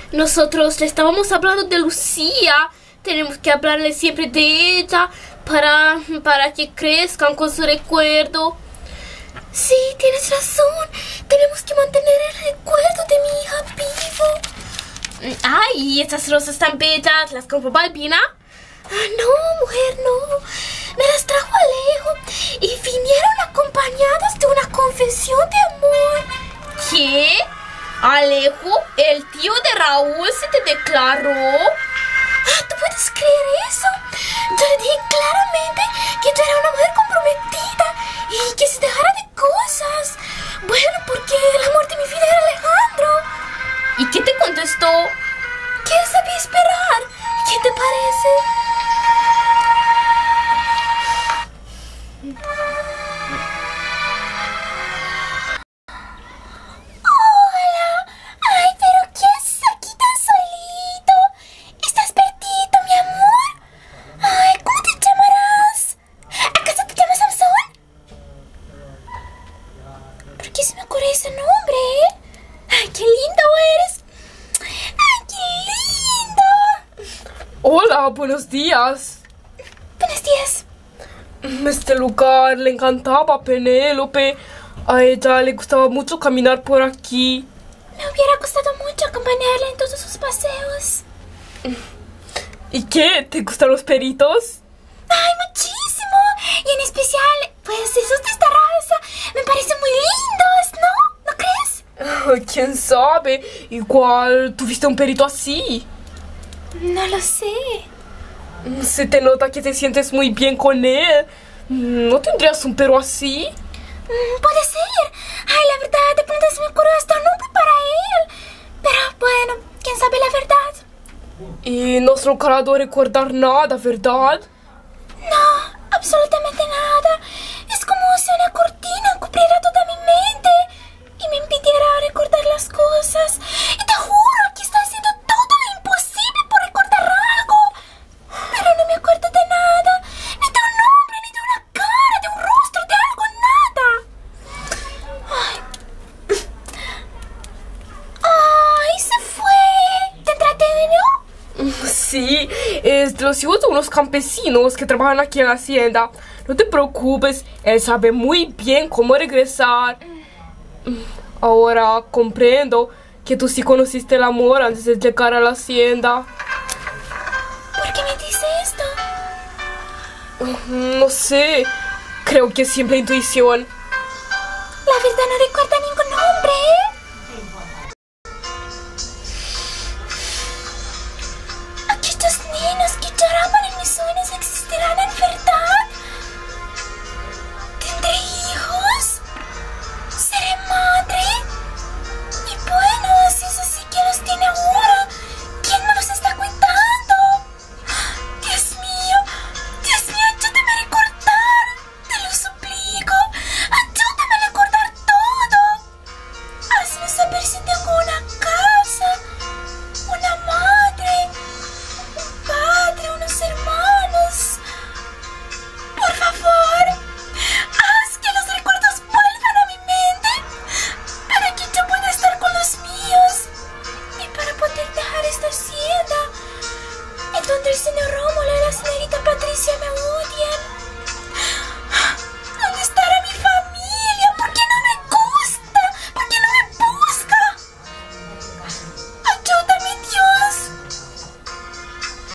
Nosotros le estábamos hablando de Lucía. Tenemos que hablarle siempre de ella para que crezcan con su recuerdo. Sí, tienes razón. Tenemos que mantener el recuerdo de mi hija vivo. Ay, estas rosas tan bellas, ¿las compró Balbina? No, mujer, no. Me las trajo Alejo y vinieron acompañadas de una confesión de amor. ¿Qué? ¿Alejo, el tío de Raúl, se te declaró? ¿Tú puedes creer eso? Yo le dije claramente que tú eras una mujer comprometida y que se dejara de cosas. Bueno, porque el amor de mi vida era Alejandro. ¿Y qué te contestó? Que él sabía esperar. ¿Qué te parece? Hola, buenos días. Buenos días. Este lugar le encantaba a Penélope. A ella le gustaba mucho caminar por aquí. Me hubiera gustado mucho acompañarla en todos sus paseos. ¿Y qué? ¿Te gustan los peritos? ¡Ay, muchísimo! Y en especial, pues esos de esta raza me parecen muy lindos, ¿no? ¿No crees? ¿Quién sabe? Igual tuviste un perito así. No lo sé. Se te nota que te sientes muy bien con él. ¿No tendrías un perro así? Puede ser. Ay, la verdad, de pronto se me ocurrió hasta un nombre para él. Pero bueno, quién sabe la verdad. Y no has logrado recordar nada, ¿verdad? No, absolutamente nada. Es como si una cortina cubriera toda mi mente y me impidiera recordar las cosas. Y te juro que estoy haciendo todo lo imposible por recordar algo. Pero no me acuerdo de nada. Ni de un nombre, ni de una cara, de un rostro, de algo, nada. Ay, se fue. ¿Tendrá dinero? Sí, es de los hijos de unos campesinos que trabajan aquí en la hacienda. No te preocupes, él sabe muy bien cómo regresar. Ahora comprendo que tú sí conociste el amor antes de llegar a la hacienda. ¿Por qué me dice esto? No sé, creo que es simple intuición. La verdad no recuerda